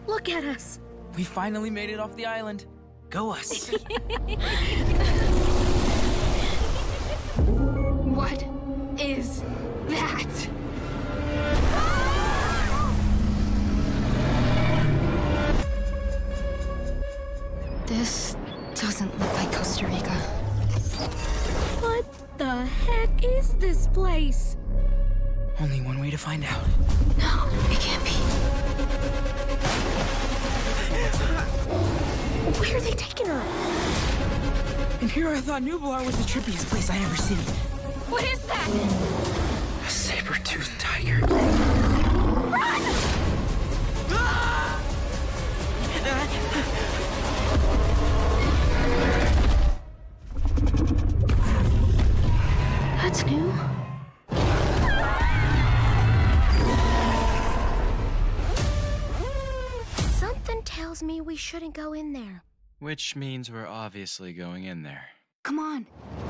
Look at us. We finally made it off the island. Go us. What is that? This doesn't look like Costa Rica. What the heck is this place? Only one way to find out. No, it can't be. Where are they taking her? And here I thought Nublar was the trippiest place I ever seen. What is that? A saber-toothed tiger. Run! That's new. Something tells me we shouldn't go in there. Which means we're obviously going in there. Come on.